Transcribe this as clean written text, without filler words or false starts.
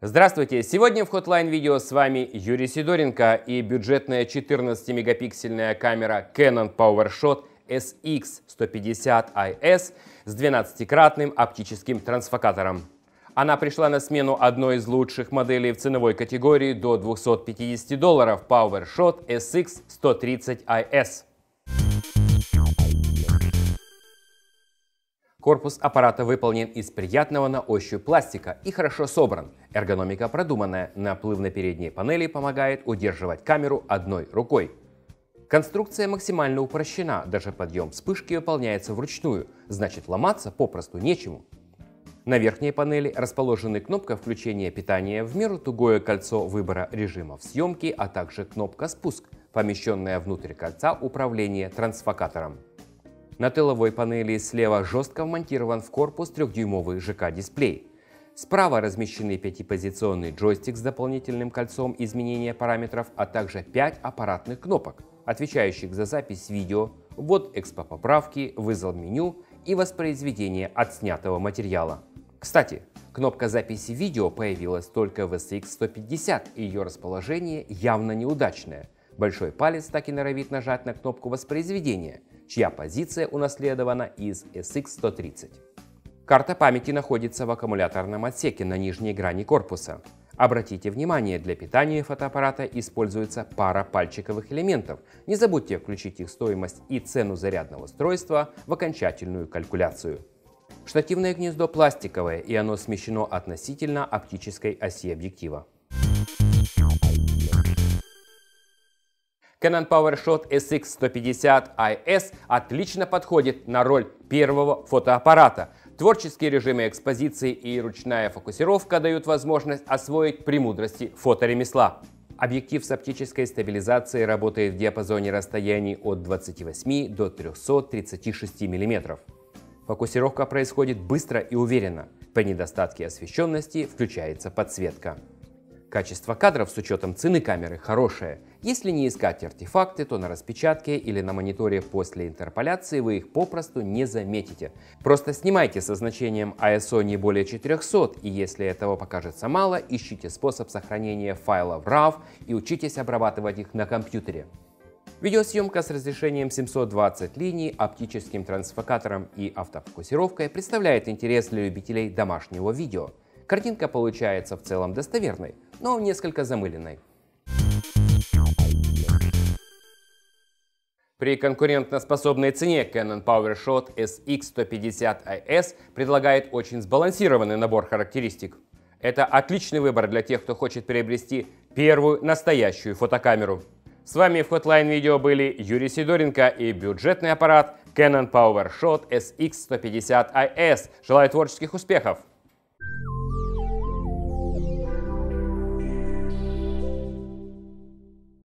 Здравствуйте! Сегодня в Hotline видео с вами Юрий Сидоренко и бюджетная 14-мегапиксельная камера Canon PowerShot SX150IS с 12-кратным оптическим трансфокатором. Она пришла на смену одной из лучших моделей в ценовой категории до $250 PowerShot SX130IS. Корпус аппарата выполнен из приятного на ощупь пластика и хорошо собран. Эргономика продуманная, наплыв на передней панели помогает удерживать камеру одной рукой. Конструкция максимально упрощена, даже подъем вспышки выполняется вручную, значит ломаться попросту нечему. На верхней панели расположены кнопка включения питания, в меру тугое кольцо выбора режимов съемки, а также кнопка «Спуск», помещенная внутрь кольца управления трансфокатором. На тыловой панели слева жестко вмонтирован в корпус 3-дюймовый ЖК-дисплей. Справа размещены 5-позиционный джойстик с дополнительным кольцом изменения параметров, а также 5 аппаратных кнопок, отвечающих за запись видео, ввод экспо-поправки, вызов меню и воспроизведение отснятого материала. Кстати, кнопка записи видео появилась только в SX150, и ее расположение явно неудачное. Большой палец так и норовит нажать на кнопку воспроизведения, чья позиция унаследована из SX130. Карта памяти находится в аккумуляторном отсеке на нижней грани корпуса. Обратите внимание, для питания фотоаппарата используется пара пальчиковых элементов. Не забудьте включить их стоимость и цену зарядного устройства в окончательную калькуляцию. Штативное гнездо пластиковое, и оно смещено относительно оптической оси объектива. Canon PowerShot SX150IS отлично подходит на роль первого фотоаппарата. Творческие режимы экспозиции и ручная фокусировка дают возможность освоить премудрости фоторемесла. Объектив с оптической стабилизацией работает в диапазоне расстояний от 28 до 336 мм. Фокусировка происходит быстро и уверенно. При недостатке освещенности включается подсветка. Качество кадров с учетом цены камеры хорошее. Если не искать артефакты, то на распечатке или на мониторе после интерполяции вы их попросту не заметите. Просто снимайте со значением ISO не более 400, и если этого покажется мало, ищите способ сохранения файлов RAW и учитесь обрабатывать их на компьютере. Видеосъемка с разрешением 720 линий, оптическим трансфокатором и автофокусировкой представляет интерес для любителей домашнего видео. Картинка получается в целом достоверной, но несколько замыленной. При конкурентоспособной цене Canon PowerShot SX150IS предлагает очень сбалансированный набор характеристик. Это отличный выбор для тех, кто хочет приобрести первую настоящую фотокамеру. С вами в Hotline видео были Юрий Сидоренко и бюджетный аппарат Canon PowerShot SX150IS. Желаю творческих успехов!